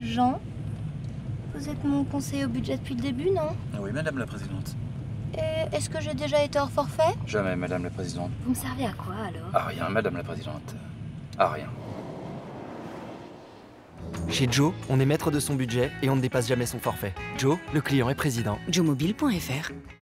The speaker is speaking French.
Jean, vous êtes mon conseiller au budget depuis le début, non? Oui, madame la présidente. Et est-ce que j'ai déjà été hors forfait? Jamais, madame la présidente. Vous me servez à quoi alors? À rien, madame la présidente. À rien. Chez Joe, on est maître de son budget et on ne dépasse jamais son forfait. Joe, le client est président. Joemobile.fr